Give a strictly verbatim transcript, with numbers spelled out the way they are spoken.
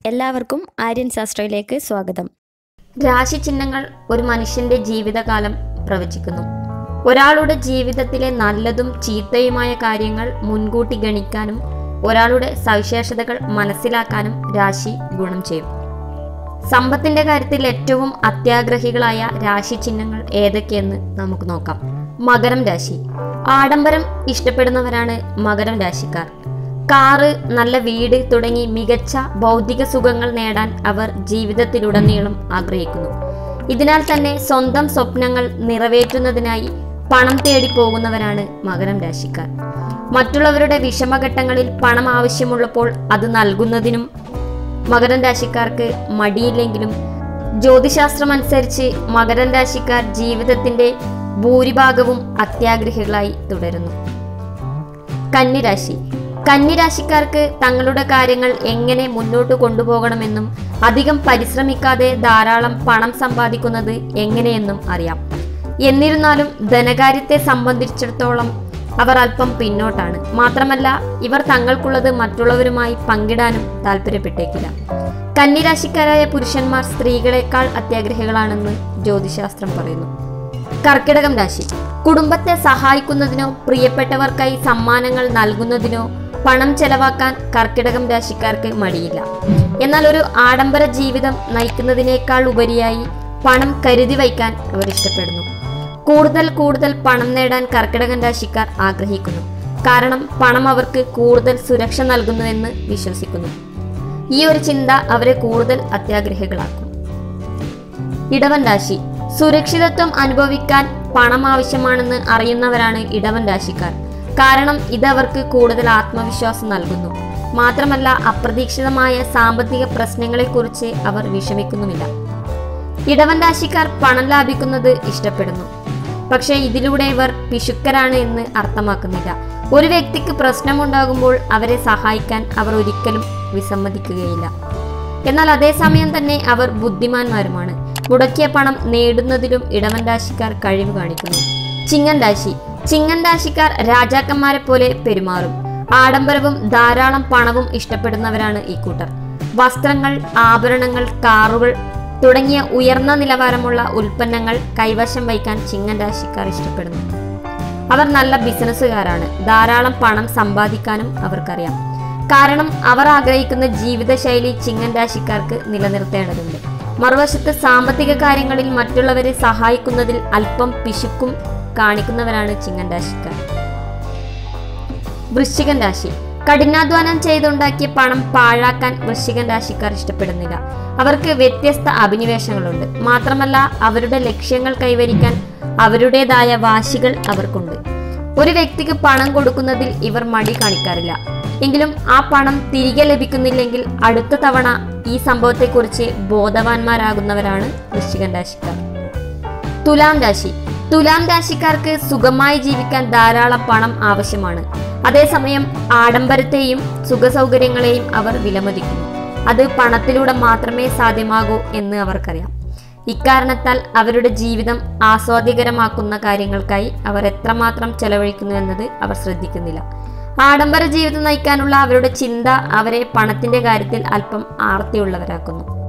എല്ലാവർക്കും ആര്യൻ ശാസ്ത്രയിലേക്ക് സ്വാഗതം. രാശിചിഹ്നങ്ങൾ ഒരു മനുഷ്യന്റെ ജീവിതകാലം പ്രവചിക്കുന്നു. ഒരാളുടെ ജീവിതത്തിലെ നല്ലതും ചീത്തയുമായ കാര്യങ്ങൾ മുൻകൂട്ടി ഗണിക്കാനും ഒരാളുടെ സവിശേഷതകൾ മനസ്സിലാക്കാനും രാശി ഗുണം ചെയ്യും. സമ്പത്തിന്റെ കാര്യത്തിൽ ഏറ്റവും അത്യാഗ്രഹികളായ രാശിചിഹ്നങ്ങൾ ഏതൊക്കെയെന്ന് നമുക്ക് നോക്കാം. മകരം രാശി. ആഡംബരം ഇഷ്ടപ്പെടുന്നവരാണ് മകരം രാശിക്കാർ. കാറ്, നല്ല വീട് തുടങ്ങി മികച്ച ഭൗതിക സുഖങ്ങൾ നേടാൻ അവർ ജീവിതത്തിലുടനീളം ആഗ്രഹിക്കുന്നു. ഇതിനാൽ തന്നെ സ്വന്തം സ്വപ്നങ്ങൾ നിറവേറ്റുന്നതിനായി പണം തേടി പോകുന്നവരാണ് മകരം രാശിക്കാർ. മറ്റുള്ളവരുടെ വിഷമഘട്ടങ്ങളിൽ പണം ആവശ്യമുള്ളപ്പോൾ അത് നൽകുന്നതിനും മകരം രാശിക്കാർക്ക് മടിയില്ലെങ്കിലും ജ്യോതിശാസ്ത്രമനുസരിച്ച് മകരം രാശിക്കാർ ജീവിതത്തിന്റെ ഭൂരിഭാഗവും അത്യാഗ്രഹികളായി തുടരുന്നു. കന്നിരാശി. കന്നിരാശിക്കാർക്ക് തങ്ങളുടെ കാര്യങ്ങൾ എങ്ങനെ മുന്നോട്ട് കൊണ്ടുപോകണമെന്നും അധികം പരിശ്രമിക്കാതെ ധാരാളം പണം സമ്പാദിക്കുന്നത് എങ്ങനെയെന്നും അറിയാം. എന്നിരുന്നാലും ധനകാര്യത്തെ സംബന്ധിച്ചിടത്തോളം അവർ അല്പം പിന്നോട്ടാണ്. മാത്രമല്ല, ഇവർ തങ്ങൾക്കുള്ളത് മറ്റുള്ളവരുമായി പങ്കിടാനും താല്പര്യപ്പെട്ടേക്കില്ല. കന്നിരാശിക്കാരായ പുരുഷന്മാർ സ്ത്രീകളെക്കാൾ അത്യാഗ്രഹികളാണെന്ന് ജ്യോതിശാസ്ത്രം പറയുന്നു. കർക്കിടകം രാശി. കുടുംബത്തെ സഹായിക്കുന്നതിനോ പ്രിയപ്പെട്ടവർക്കായി സമ്മാനങ്ങൾ നൽകുന്നതിനോ പണം ചെലവാക്കാൻ കർക്കിടകം രാശിക്കാർക്ക് മടിയില്ല. എന്നാൽ ഒരു ആഡംബര ജീവിതം നയിക്കുന്നതിനേക്കാൾ ഉപരിയായി പണം കരുതി വയ്ക്കാൻ അവർ ഇഷ്ടപ്പെടുന്നു. കൂടുതൽ കൂടുതൽ പണം നേടാൻ കർക്കിടകം രാശിക്കാർ ആഗ്രഹിക്കുന്നു. കാരണം പണം അവർക്ക് കൂടുതൽ സുരക്ഷ നൽകുന്നുവെന്ന് വിശ്വസിക്കുന്നു. ഈ ഒരു ചിന്ത അവരെ കൂടുതൽ അത്യാഗ്രഹികളാക്കും. ഇടവൻ രാശി. സുരക്ഷിതത്വം അനുഭവിക്കാൻ പണം ആവശ്യമാണെന്ന് അറിയുന്നവരാണ് ഇടവൻ രാശിക്കാർ. കാരണം ഇതവർക്ക് കൂടുതൽ ആത്മവിശ്വാസം നൽകുന്നു. മാത്രമല്ല, അപ്രതീക്ഷിതമായ സാമ്പത്തിക പ്രശ്നങ്ങളെക്കുറിച്ച് അവർ വിഷമിക്കുന്നുമില്ല. ഇടവൻ രാശിക്കാർ പണം ലാഭിക്കുന്നത് ഇഷ്ടപ്പെടുന്നു. പക്ഷേ ഇതിലൂടെ ഇവർ പിശുക്കരാണ് എന്ന് അർത്ഥമാക്കുന്നില്ല. ഒരു വ്യക്തിക്ക് പ്രശ്നമുണ്ടാകുമ്പോൾ അവരെ സഹായിക്കാൻ അവർ ഒരിക്കലും വിസമ്മതിക്കുകയില്ല. എന്നാൽ അതേസമയം തന്നെ അവർ ബുദ്ധിമാന്മാരുമാണ്. മുടക്കിയ പണം നേടുന്നതിലും ഇടവൻ രാശിക്കാർ കഴിവ് കാണിക്കുന്നു. ചിങ്ങൻ രാശി. ചിങ്ങൻ രാശിക്കാർ രാജാക്കന്മാരെ പോലെ പെരുമാറും. ആഡംബരവും ധാരാളം പണവും ഇഷ്ടപ്പെടുന്നവരാണ് ഈ കൂട്ടർ. വസ്ത്രങ്ങൾ, ആഭരണങ്ങൾ, കാറുകൾ തുടങ്ങിയ ഉയർന്ന നിലവാരമുള്ള ഉൽപ്പന്നങ്ങൾ കൈവശം വയ്ക്കാൻ ചിങ്ങൻ രാശിക്കാർ ഇഷ്ടപ്പെടുന്നു. അവർ നല്ല ബിസിനസ്സുകാരാണ്. ധാരാളം പണം സമ്പാദിക്കാനും അവർക്കറിയാം. കാരണം അവർ ആഗ്രഹിക്കുന്ന ജീവിതശൈലി ചിങ്ങൻ രാശിക്കാർക്ക് നിലനിർത്തേണ്ടതുണ്ട്. മറുവശത്ത് സാമ്പത്തിക കാര്യങ്ങളിൽ മറ്റുള്ളവരെ സഹായിക്കുന്നതിൽ അല്പം പിശുക്കും കാണിക്കുന്നവരാണ് ചിങ്ങൻ രാശിക്കാർ. വൃശ്ചികൻ രാശി. കഠിനാധ്വാനം ചെയ്തുണ്ടാക്കിയ പണം പാഴാക്കാൻ വൃശ്ചികൻ രാശിക്കാർ ഇഷ്ടപ്പെടുന്നില്ല. അവർക്ക് വ്യത്യസ്ത അഭിനിവേശങ്ങളുണ്ട്. മാത്രമല്ല, അവരുടെ ലക്ഷ്യങ്ങൾ കൈവരിക്കാൻ അവരുടേതായ വാശികൾ അവർക്കുണ്ട്. ഒരു വ്യക്തിക്ക് പണം കൊടുക്കുന്നതിൽ ഇവർ മടി കാണിക്കാറില്ല. എങ്കിലും ആ പണം തിരികെ ലഭിക്കുന്നില്ലെങ്കിൽ അടുത്ത തവണ ഈ സംഭവത്തെക്കുറിച്ച് ബോധവാന്മാരാകുന്നവരാണ് വൃശ്ചികൻ രാശിക്കാർ. തുലാം രാശി. തുലാം രാശിക്കാർക്ക് സുഖമായി ജീവിക്കാൻ ധാരാളം പണം ആവശ്യമാണ്. അതേസമയം ആഡംബരത്തെയും സുഖസൗകര്യങ്ങളെയും അവർ വിലമതിക്കുന്നു. അത് പണത്തിലൂടെ മാത്രമേ സാധ്യമാകൂ എന്ന് അവർക്കറിയാം. ഇക്കാരണത്താൽ അവരുടെ ജീവിതം ആസ്വാദ്യകരമാക്കുന്ന കാര്യങ്ങൾക്കായി അവർ എത്രമാത്രം ചെലവഴിക്കുന്നു എന്നത് അവർ ശ്രദ്ധിക്കുന്നില്ല. ആഡംബര ജീവിതം നയിക്കാനുള്ള അവരുടെ ചിന്ത അവരെ പണത്തിന്റെ കാര്യത്തിൽ അല്പം ആർത്തിയുള്ളവരാക്കുന്നു.